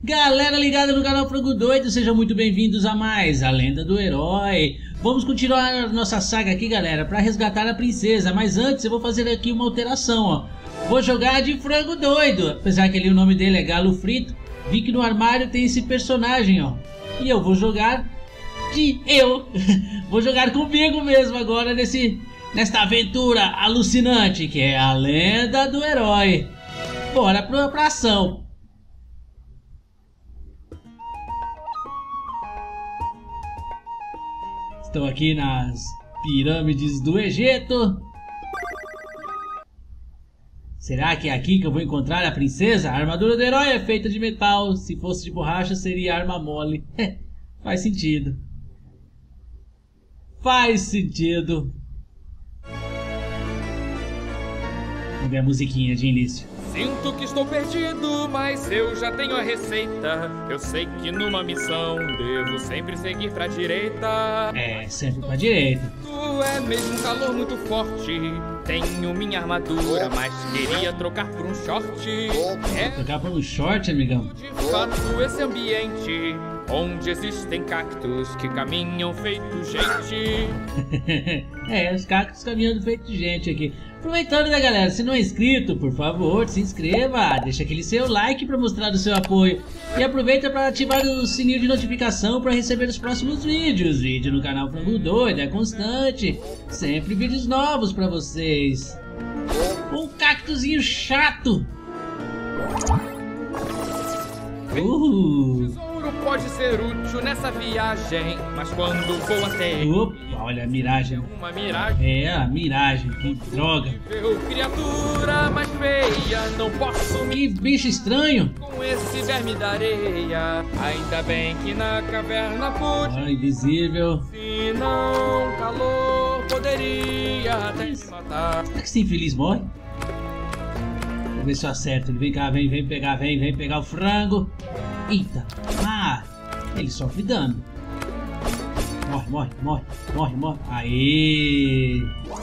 Galera ligada no canal Frango Doido, sejam muito bem-vindos a mais A Lenda do Herói. Vamos continuar a nossa saga aqui, galera, para resgatar a princesa. Mas antes eu vou fazer aqui uma alteração, ó. Vou jogar de Frango Doido. Apesar que ali o nome dele é Galo Frito, vi que no armário tem esse personagem, ó. E eu vou jogar de eu. Vou jogar comigo mesmo agora nesta aventura alucinante que é A Lenda do Herói. Bora pra ação. Estou aqui nas pirâmides do Egito. Será que é aqui que eu vou encontrar a princesa? A armadura do herói é feita de metal. Se fosse de borracha seria arma mole. Faz sentido. Faz sentido. Vamos ver a musiquinha de início. Sinto que estou perdido, mas eu já tenho a receita. Eu sei que numa missão devo sempre seguir pra direita. É, sempre pra direita. Tu é mesmo um calor muito forte. Tenho minha armadura, mas queria trocar por um short. Trocar por um short, amigão? De fato, esse ambiente onde existem cactos que caminham feito gente. É, os cactos caminhando feito gente aqui. Aproveitando, né, galera, se não é inscrito, por favor, se inscreva, deixa aquele seu like para mostrar o seu apoio e aproveita para ativar o sininho de notificação para receber os próximos vídeos. Vídeo no canal Frango Doido é constante, sempre vídeos novos para vocês. Um cactozinho chato. Tesouro pode ser útil nessa viagem, mas quando vou até... Opa, olha a miragem. Uma miragem. É, a miragem, que droga. Eu, criatura mais feia, não posso me... Que bicho estranho. Com esse verme da areia. Ainda bem que na caverna pude... Ah, invisível. Se não, calor poderia até me matar. Será que esse infeliz morre? Vamos ver se eu acerto. Ele vem cá, vem pegar o frango. Eita. Ah, ele sofre dano. Morre. Aê.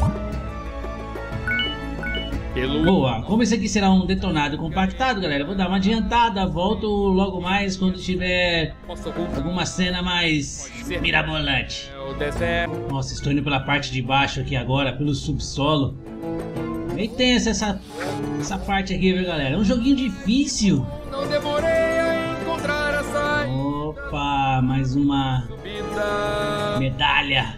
Boa. Como esse aqui será um detonado compactado, galera, eu vou dar uma adiantada. Volto logo mais quando tiver alguma cena mais mirabolante. Nossa, estou indo pela parte de baixo aqui agora, pelo subsolo. Bem tensa essa parte aqui, viu, galera? É um joguinho difícil. Não demorei a encontrar essa... Opa, mais uma medalha.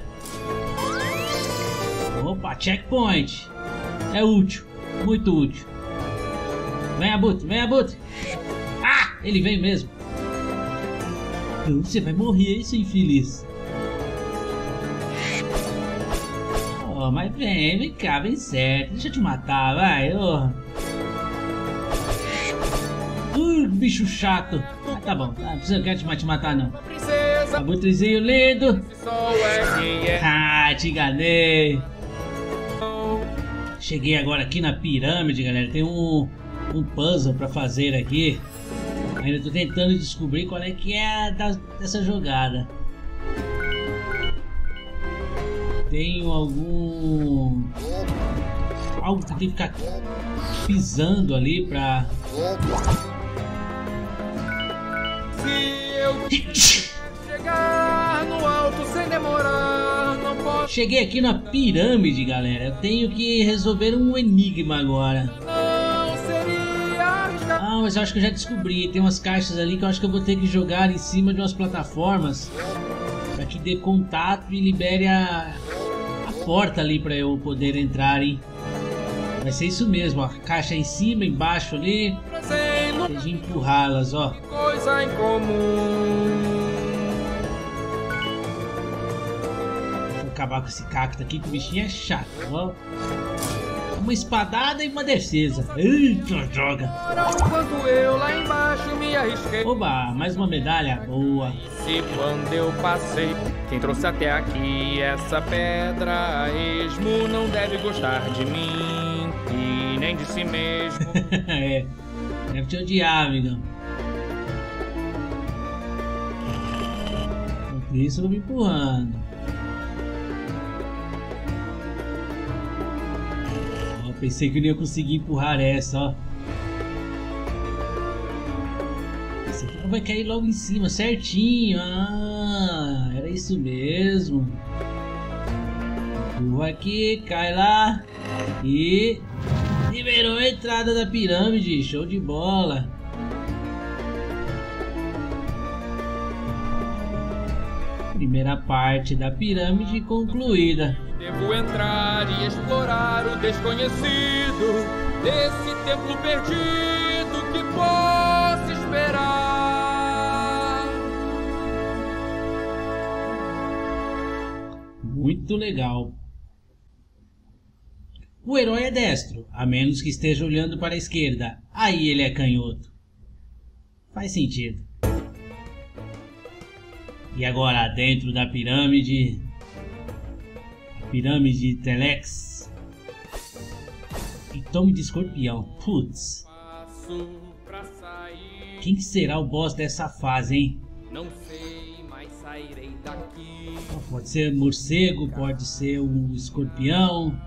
Opa, checkpoint. É útil, muito útil. Vem, Abutre. Ah, ele vem mesmo. Então você vai morrer, seu infeliz. Oh, mas vem cá, vem certo. Deixa eu te matar, vai. Oh. Bicho chato. Ah, tá bom, não quero te matar não. Abutrezinho lindo. Ah, te enganei. Cheguei agora aqui na pirâmide, galera. Tem um puzzle pra fazer aqui. Ainda tô tentando descobrir qual é que é dessa jogada. Tenho algo que tem que ficar pisando ali pra... Se eu chegar no alto sem demorar, não posso... Cheguei aqui na pirâmide, galera. Eu tenho que resolver um enigma agora. Não seria arriscado. Ah, mas eu acho que eu já descobri. Tem umas caixas ali que eu acho que eu vou ter que jogar em cima de umas plataformas pra que dê contato e libere a porta ali pra eu poder entrar, hein? Vai ser isso mesmo, ó. A caixa em cima, embaixo ali. Deixa empurrá-las, ó. Coisa em comum. Vou acabar com esse cacto aqui, que o bichinho é chato, ó. Uma espadada e uma defesa. Eita, droga. Enquanto eu lá embaixo me arrisquei. Oba, mais uma medalha boa. E quando eu passei, quem trouxe até aqui essa pedra a esmo não deve gostar de mim e nem de si mesmo. É, deve te odiar, amigão. Por isso eu vou me empurrando. Pensei que eu não ia conseguir empurrar essa, ó. água vai cair logo em cima, certinho. Ah, era isso mesmo. Empurra aqui, cai lá. E liberou a entrada da pirâmide. Show de bola. Primeira parte da pirâmide concluída. Devo entrar e explorar o desconhecido desse templo perdido que posso esperar. Muito legal. O herói é destro, a menos que esteja olhando para a esquerda. Aí ele é canhoto. Faz sentido. E agora dentro da pirâmide. Pirâmide Telex. E tome de escorpião. Putz. Quem que será o boss dessa fase, hein? Não sei, mas sairei daqui. Pode ser morcego, pode ser um escorpião.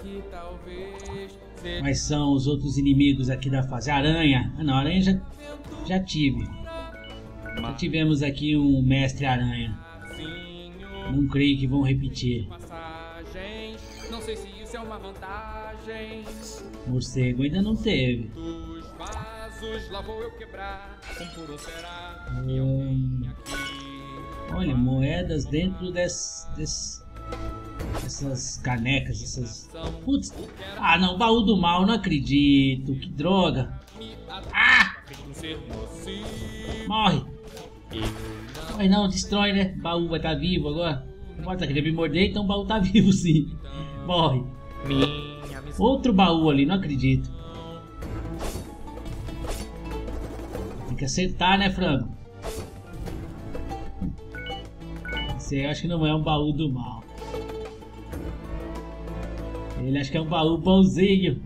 Quais são os outros inimigos aqui da fase? Aranha. Ah não, aranha já tive. Já tivemos aqui um mestre aranha. Não creio que vão repetir. Não sei se isso é uma vantagem. Morcego ainda não teve. Dos vasos, lá vou eu quebrar. Por será? Olha, moedas dentro dessas canecas, essas... Putz. Ah não, baú do mal, não acredito. Que droga. Ah! Morre. Morre não, destrói, né? O baú vai estar vivo agora. Não importa, queria me morder, então o baú tá vivo sim. Morre. Outro baú ali, não acredito. Tem que acertar, né, frango? Esse aí eu acho que não é um baú do mal. Ele acha que é um baú bonzinho.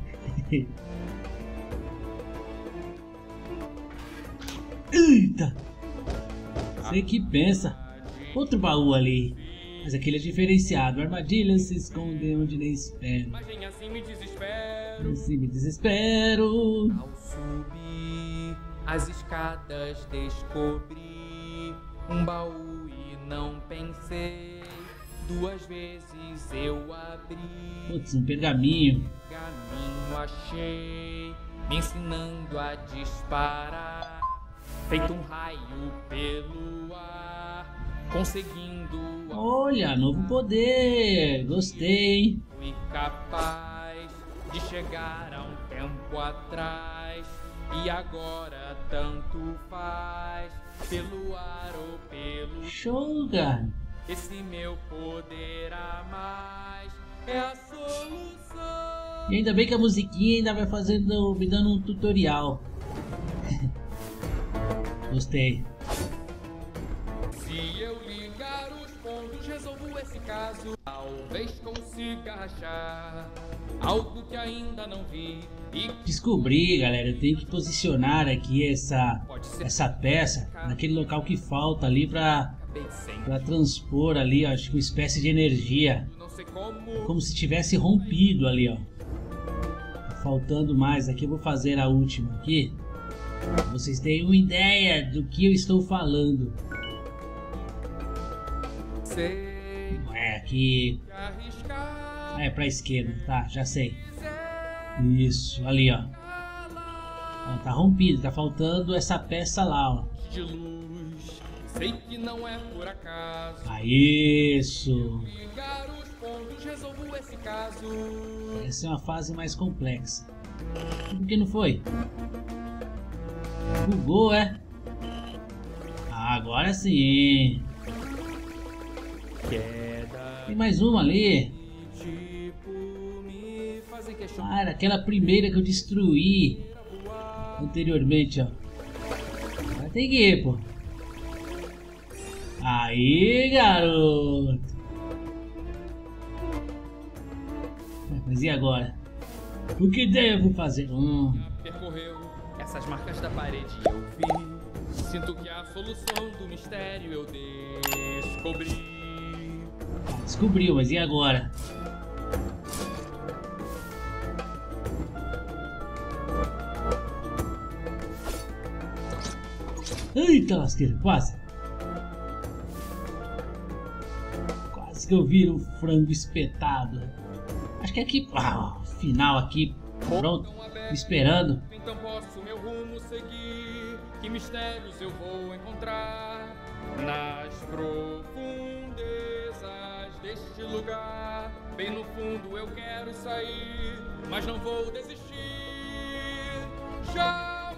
Eita! Você que pensa. Outro baú ali. Mas aquele é diferenciado. Armadilhas se escondem onde nem espero. Mas nem assim me desespero. Assim me desespero. Ao subir as escadas descobri um baú e não pensei. 2 vezes eu abri. Putz, um pergaminho. Caminho achei, me ensinando a disparar. Feito um raio pelo ar, conseguindo. Olha, novo poder. Gostei, hein? Fui capaz de chegar há um tempo atrás. E agora tanto faz, pelo ar ou pelo Show, cara. Esse meu poder a mais é a solução. E ainda bem que a musiquinha ainda vai fazendo, me dando um tutorial. Gostei. Se eu ligar os pontos, resolvo esse caso. Talvez consiga achar algo que ainda não vi. Descobri, galera, eu tenho que posicionar aqui essa peça naquele local que falta ali pra transpor ali, ó, acho que uma espécie de energia. Como se tivesse rompido ali, ó. Tá faltando mais aqui, eu vou fazer a última aqui. Pra vocês terem uma ideia do que eu estou falando. É aqui. É pra esquerda, tá, já sei. Isso, ali, ó. Ó, tá rompido, tá faltando essa peça lá, ó. De luz, sei que não é por acaso. Isso. Ligar os pontos, resolvo esse caso. Essa é uma fase mais complexa. Por que não foi? Bugou, é? Ah, agora sim. Tem mais uma ali. Ah, era aquela primeira que eu destruí anteriormente, ó. Agora tem que ir, pô. Aí, garoto. Mas e agora? O que devo fazer? Percorreu essas marcas da parede eu vi. Sinto que a solução do mistério eu descobri. Descobriu, mas e agora? Eita lasqueira, quase. Quase que eu viro um frango espetado. Acho que é aqui, final aqui, pronto, me esperando. Então posso meu rumo seguir, que mistérios eu vou encontrar nas profundezas deste lugar. Bem no fundo eu quero sair, mas não vou desistir jamais.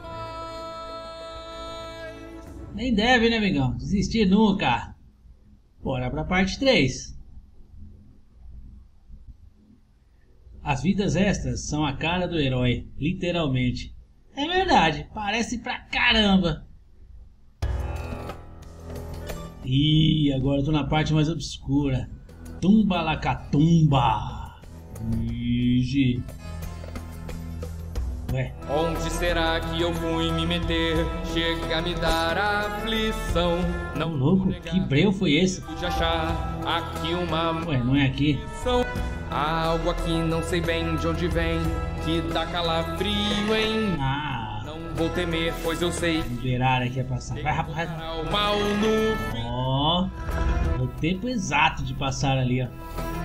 Nem deve, né, amigão? Desistir nunca. Bora pra parte 3. As vidas extras são a cara do herói, literalmente. É verdade, parece pra caramba. Ih, agora eu tô na parte mais obscura. Tumbalacatumba. Ixi. Ué. Onde será que eu fui me meter? Chega a me dar aflição. Não louco, que breu foi esse? De achar aqui uma Ué, não é aqui? Há algo aqui, não sei bem de onde vem, que dá calafrio em. Não vou temer, pois eu sei. Liberar aqui a passar. Vai, rapaz. O mal no fim. Ó, o tempo exato de passar ali, ó.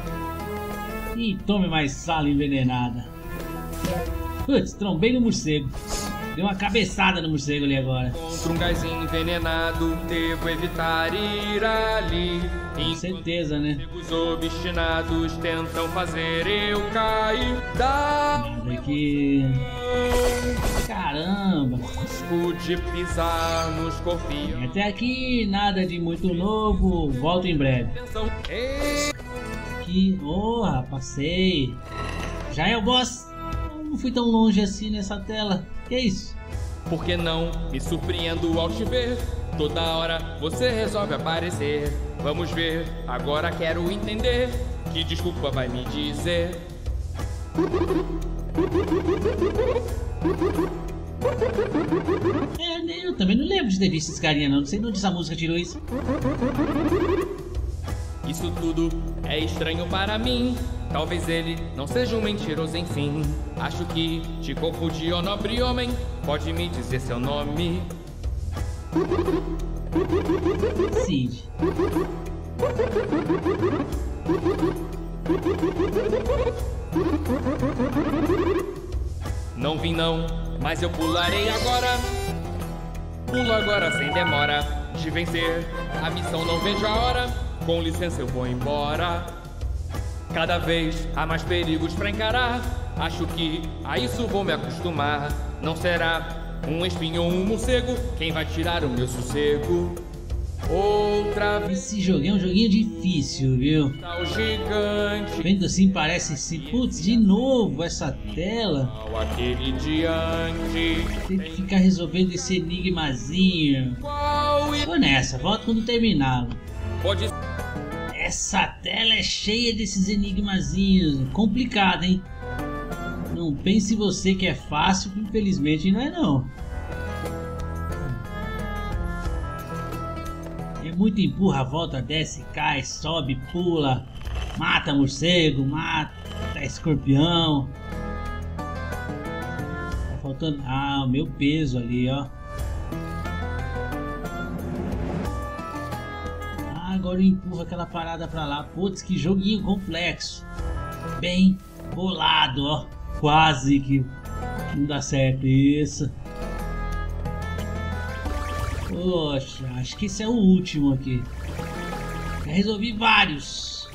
E tome mais sala envenenada. Putz, trombei no morcego. Deu uma cabeçada no morcego ali agora. Contra um gás envenenado, devo evitar ir ali. Com certeza, né? Os obstinados tentam fazer eu cair da. Nada aqui. Caramba. Pude pisar nos corpios. Até aqui nada de muito novo. Volto em breve. Aqui, passei. Já é o boss. Não fui tão longe assim nessa tela. Que é isso? Por que não me surpreendo ao te ver? Toda hora você resolve aparecer. Vamos ver, agora quero entender. Que desculpa vai me dizer? Eu também não lembro de ter visto esse carinha não. Não sei de onde essa música tirou isso. Isso tudo é estranho para mim. Talvez ele não seja um mentiroso, enfim. Acho que te confundi, ó nobre homem. Pode me dizer seu nome? Cid. Não vim não, mas eu pularei agora. Pulo agora sem demora de vencer a missão, não vejo a hora. Com licença eu vou embora. Cada vez há mais perigos pra encarar. Acho que a isso vou me acostumar. Não será um espinho ou um morcego quem vai tirar o meu sossego. Outra vez. Esse joguinho é um joguinho difícil, viu? Tá o gigante. Vendo assim parece assim, putz, de novo essa tela. Aquele diante. Tem que ficar resolvendo esse enigmazinho. Tô nessa, volto quando terminá-lo. Pode. Essa tela é cheia desses enigmazinhos. Complicado, hein? Não pense você que é fácil, que infelizmente não é não. É muito empurra, volta, desce, cai, sobe, pula. Mata morcego, mata escorpião. Tá faltando... Ah, o meu peso ali, ó. Agora eu empurro aquela parada pra lá. Putz, que joguinho complexo. Bem bolado, ó. Quase que não dá certo isso. Poxa, acho que esse é o último aqui. Já resolvi vários.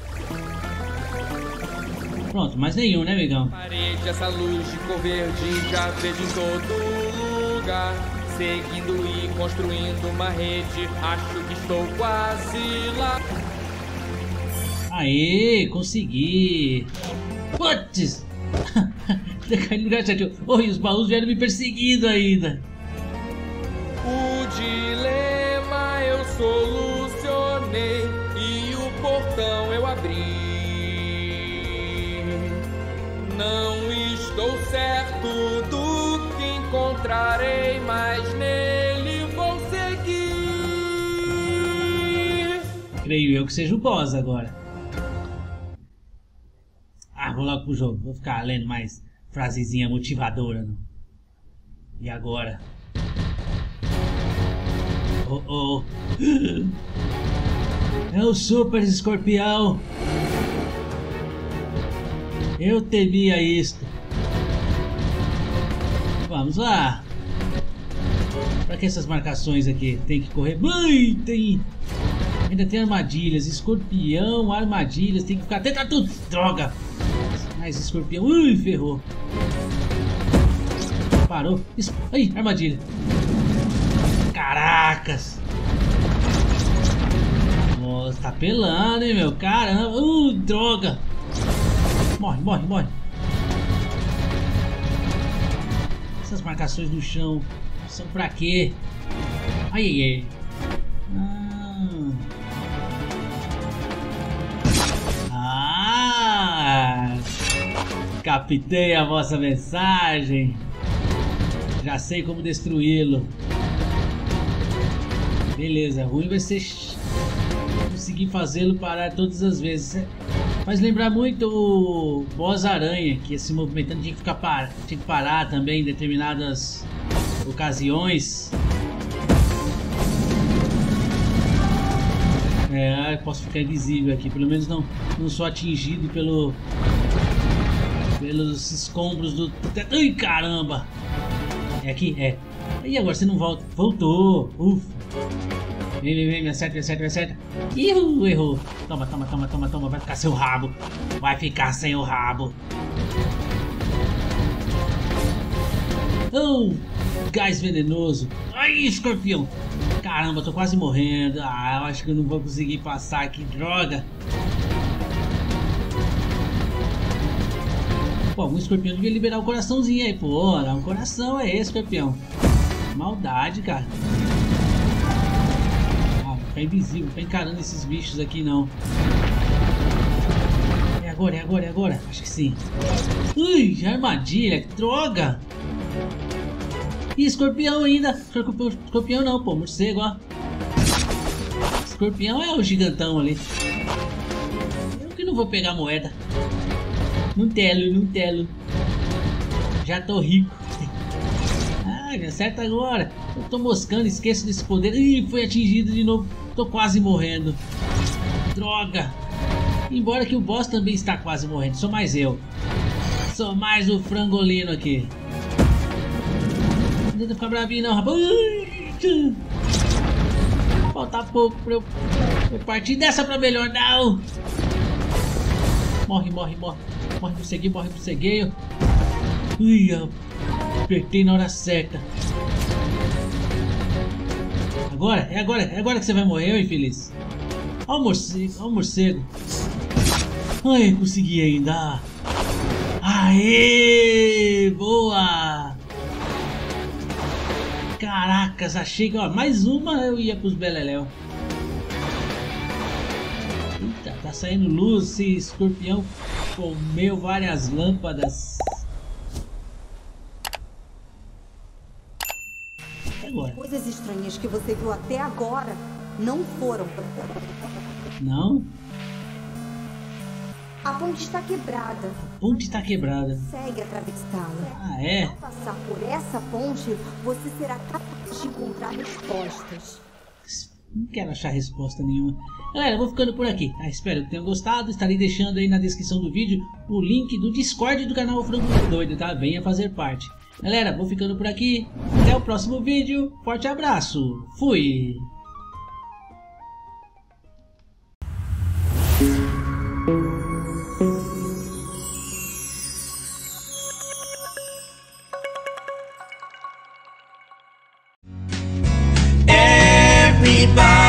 Pronto, mais nenhum, né, amigão? Parede, essa luz de cor verde já vejo em todo lugar. Seguindo e construindo uma rede, acho que estou quase lá. Aê, consegui. Putz! Caí no lugar certo. Oi, os baús vieram me perseguindo ainda. O dilema eu solucionei e o portão eu abri. Não estou certo do que encontrarei, mas nele vou seguir. Creio eu que seja o boss agora. Vou logo pro jogo. Vou ficar lendo mais frasezinha motivadora. Não? E agora? Oh, oh. É o Super Escorpião. Eu temia isto. Vamos lá. Pra que essas marcações aqui? Tem que correr. Ai, tem... Ainda tem armadilhas. Escorpião, armadilhas. Tem que ficar atento a tudo. Droga. Mais escorpião. Ui, ferrou. Parou. Aí, armadilha. Caracas. Nossa, tá pelando, hein, meu. Caramba. Droga. Morre, morre, morre. Essas marcações no chão são pra quê? Ai, ai, ai. Captei a vossa mensagem. Já sei como destruí-lo. Beleza, ruim vai ser conseguir fazê-lo parar todas as vezes. Faz lembrar muito o boss aranha, que se movimentando tinha que tinha que parar também em determinadas ocasiões. É, eu posso ficar invisível aqui, pelo menos não sou atingido pelos escombros do... Ai, caramba! É aqui? É. E agora você não volta? Voltou! Ufa! Vem, vem, vem, me acerta, me acerta, me acerta. Ih, errou. Toma, toma, toma, toma, toma. Vai ficar sem o rabo. Vai ficar sem o rabo. Oh, gás venenoso. Ai, escorpião. Caramba, tô quase morrendo. Ah, eu acho que eu não vou conseguir passar aqui. Droga. Pô, um escorpião devia liberar o coraçãozinho aí. Pô, dá um coração aí, escorpião. Maldade, cara. Ficar invisível, ficar encarando esses bichos aqui não. É agora, é agora, é agora. Acho que sim. Ui, armadilha, droga. Ih, escorpião ainda. Escorpião não, pô, morcego, ó. Escorpião é o gigantão ali. Eu que não vou pegar moeda. Não telo, não telo. Já tô rico. Ah, me acerta agora. Eu tô moscando, esqueço desse poder. Ih, fui atingido de novo. Tô quase morrendo. Droga. Embora que o boss também está quase morrendo. Sou mais eu. Sou mais o frangolino aqui. Não tenta ficar bravinho não, rapaz. Falta pouco pra eu partir dessa pra melhor. Não. Morre, morre, morre. Morre pro cegueio, morre pro cegueio. Ui, apertei na hora certa. Agora, é agora que você vai morrer, infeliz. Ó o morcego, ó o morcego. Ai, consegui ainda. Aê, boa. Caracas, achei que, ó, mais uma eu ia pros beleléu. Eita, tá saindo luz, esse escorpião comeu várias lâmpadas. Agora. Coisas estranhas que você viu até agora não foram. Não? A ponte está quebrada. A ponte está quebrada. Segue atravessá-la. Ah, é? Ao passar por essa ponte, você será capaz de encontrar respostas. Não quero achar resposta nenhuma. Galera, eu vou ficando por aqui. Espero que tenham gostado. Estarei deixando aí na descrição do vídeo o link do Discord do canal Frango Doido, tá? Venha fazer parte. Galera, vou ficando por aqui. Até o próximo vídeo. Forte abraço. Fui! Everybody